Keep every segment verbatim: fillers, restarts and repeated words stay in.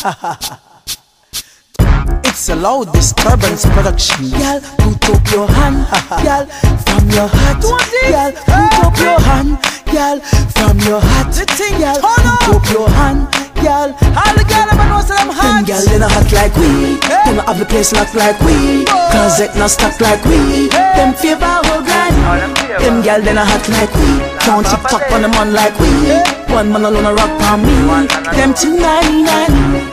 It's a loud disturbance production. Y'all, put up your hand. Y'all, from your heart. Y'all, put up your hand. Y'all, from your heart. Y'all, put up your hand. Y'all, all the girls ever know say them hot. Them girls they not hot like we. Them not have the place locked like we. Closet not stuck like we. Them favor whole granny. Them girls they not hot like we. Can't TikTok on them on like we. One man alone a rock for me. Them two ninety-nine.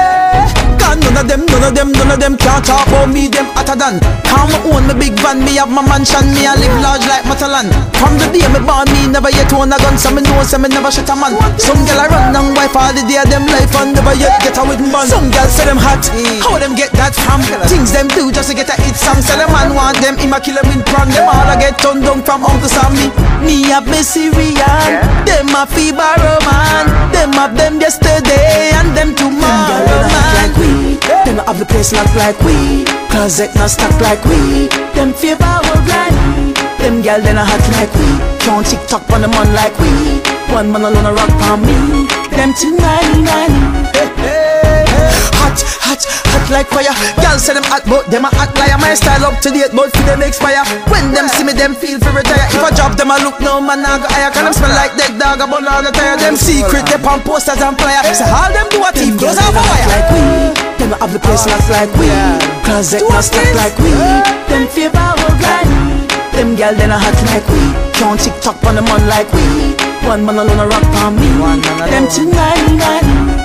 None of them, none of them, none of them can't talk about me, them hotter than. Come own my big van, me have my mansion, me I live large like Matalan. From the day me born, me never yet own a gun, so me know, so me never shot a man. Some girl I run down wife all the day, them life and never yet get a with bun. Some girls say them hot, how them get that from? Things them do just to get a hit song, so the man want them, him a kill them with prank. Them all I get turned down from Uncle Sammy. Me have me Syrian, them a fever man. Them have them yesterday and them tomorrow man. Them not have the place locked like we. Closet not stuck like we. Them favor whole granny. Them gal they not hot like we. Can't TikTok on them on like we. One man alone a rock for me. Them two ninety-nine. Hey, hey, hey. Hot, hot, hot like fire. Gal say them hot but them a hot liar. My style up to date but for them expire. When them see me them feel for retire. If I drop them I look no man I go higher. Cause them smell like dead dog but all the tire. Them secret they on posters and flyer. So all them do a team close off a wire like we. Them not have the place locked like we. Closet not stuck like we. Them favor whole granny. Them gal they not hot like we. Can't TikTok on them on like we. One man alone a rock for me. Them two ninety-nine.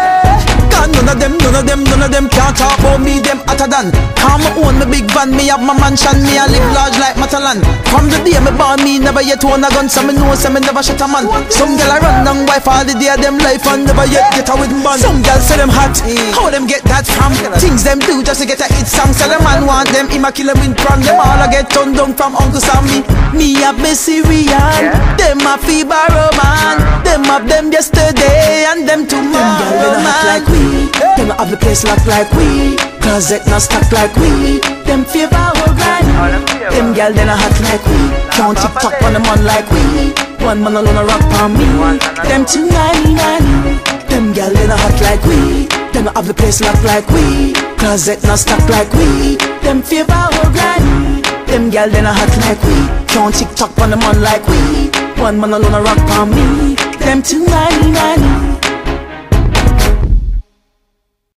None of them, none of them, none of them can't talk about me, them hotter than. Come own my big van, me have my mansion, me I live large like Matalan. From the day me born, me never yet own a gun, so me know, so me never shot a man. Some girl I run down wife all the day, them life and never yet get a with bun. Some girls say them hot, how them get that from? Things them do just to get a hit song, so the man want them, him a kill them with prank. Them all I get turned down from Uncle Sammy. Me have me Syrian, them a fever man. Them have them yesterday and them tomorrow man. Like we. Them not have the place locked like we. Closet not stuck like we. Them favor whole granny. Them gal they not hot like we. Can't TikTok on them on like we. One man alone a rock for me. Them two ninety-nine. Them gal they not hot like we. Them not have the place locked like we. Closet not stuck like we. Them favor whole granny. Them gal they not hot like we. Can't TikTok on them on like we. One man alone a rock for me. Them two ninety-nine.